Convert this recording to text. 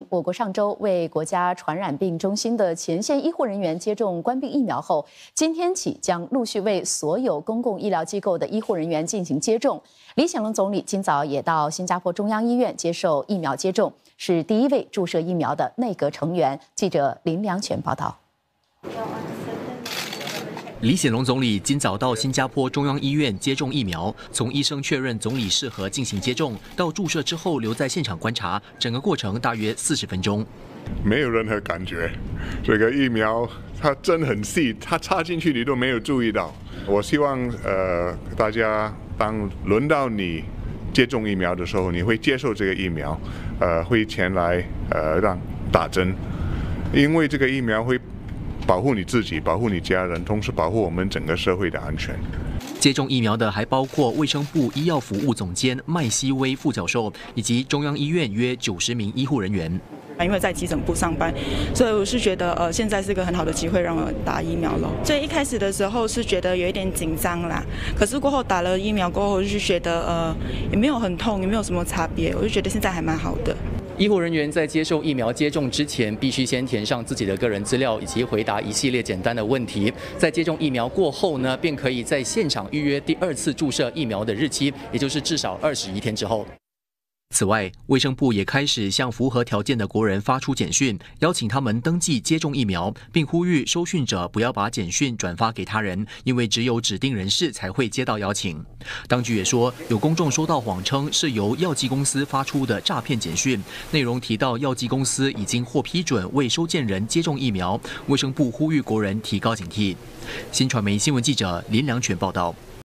我国上周为国家传染病中心的前线医护人员接种冠病疫苗后，今天起将陆续为所有公共医疗机构的医护人员进行接种。李显龙总理今早也到新加坡中央医院接受疫苗接种，是第一位注射疫苗的内阁成员。记者林良全报道。 李显龙总理今早到新加坡中央医院接种疫苗，从医生确认总理适合进行接种，到注射之后留在现场观察，整个过程大约40分钟。 没有任何感觉，这个疫苗它针很细，它插进去你都没有注意到。我希望大家当轮到你接种疫苗的时候，你会接受这个疫苗，会前来让打针，因为这个疫苗会 保护你自己，保护你家人，同时保护我们整个社会的安全。 接种疫苗的还包括卫生部医药服务总监麦希威副教授，以及中央医院约90名医护人员。 因为在急诊部上班，所以我是觉得现在是个很好的机会让我打疫苗了。所以一开始的时候是觉得有一点紧张啦，可是过后打了疫苗过后，就觉得也没有很痛，也没有什么差别，我就觉得现在还蛮好的。 医护人员在接受疫苗接种之前，必须先填上自己的个人资料，以及回答一系列简单的问题。在接种疫苗过后呢，便可以在现场预约第2次注射疫苗的日期，也就是至少21天之后。 此外，卫生部也开始向符合条件的国人发出简讯，邀请他们登记接种疫苗，并呼吁收讯者不要把简讯转发给他人，因为只有指定人士才会接到邀请。当局也说，有公众收到谎称是由药剂公司发出的诈骗简讯，内容提到药剂公司已经获批准为收件人接种疫苗。卫生部呼吁国人提高警惕。新传媒新闻记者林良全报道。